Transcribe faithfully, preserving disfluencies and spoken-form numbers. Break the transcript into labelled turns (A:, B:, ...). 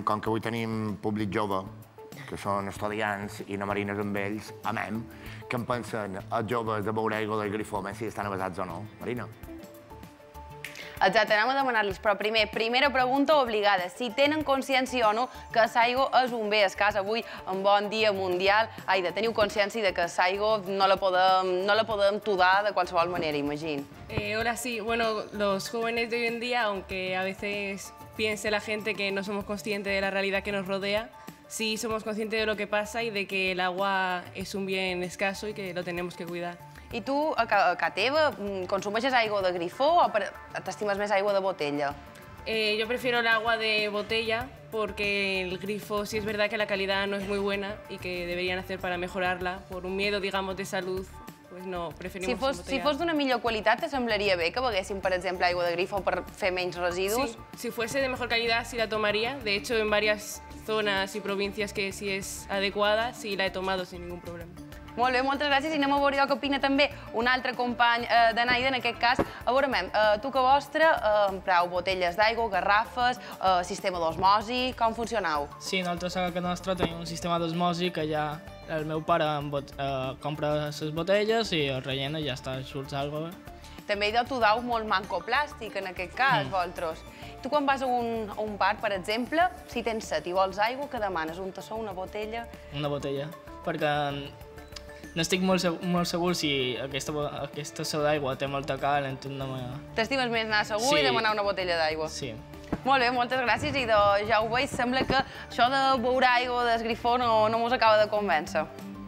A: com que avui tenim públic jove, que són estudiants i no marines amb ells, amem, què en pensen els joves de beure aigua del grifó, més si estan avasats o no, Marina?
B: Exacte, anem a demanar-los, però primer, primera pregunta obligada, si tenen consciència o no que l'aigua és un bé escàs. Avui, en bon dia mundial, ai, de teniu consciència de que l'aigua no la podem, no la podem tudar de qualsevol manera, imagino.
C: Eh, hola, sí. Bueno, los jóvenes de hoy en día, aunque a veces piense la gente que no somos conscientes de la realidad que nos rodea, sí somos conscientes de lo que pasa y de que el agua es un bien escaso y que lo tenemos que cuidar.
B: I tu, a casa teva, consumeixes aigua de grifó o t'estimes més aigua de botella?
C: Eh, yo prefiero el agua de botella porque el grifo sí es verdad que la calidad no es muy buena y que deberían hacer para mejorarla. Por un miedo, digamos, de salud, pues no, preferimos
B: si fos, si fos d'una millor qualitat, t'assemblaria bé que beguéssim, per exemple, aigua de grifo per fer menys residus?
C: Sí, si fuese de mejor calidad sí la tomaría. De hecho, en varias zonas y provincias que sí es adecuada, sí la he tomado sin ningún problema.
B: Molt bé, moltes gràcies. I anem a veure què opina també un altre company eh, de Naida, en aquest cas. A veure, mem, eh, tu que vostre eh, empreu botelles d'aigua, garrafes, eh, sistema d'osmosi, com funcioneu?
D: Sí, nosaltres a casa nostra tenim un sistema d'osmosi que ja el meu pare bot, eh, compra les botelles i el rellena i ja està, surt aigua.
B: També tu dau molt manco plàstic, en aquest cas, mm. vosaltres. Tu quan vas a un, a un bar, per exemple, si tens set i vols aigua, què demanes? Un tassó, una botella?
D: Una botella, perquè no estic molt segur, molt segur si aquesta, aquesta tassó d'aigua té molta cal, entonces no me...
B: T'estimes més anar segur sí. i demanar una botella d'aigua?
D: Sí.
B: Molt bé, moltes gràcies. I de, ja ho veig, sembla que això de beure aigua del grifó no, no mos acaba de convèncer.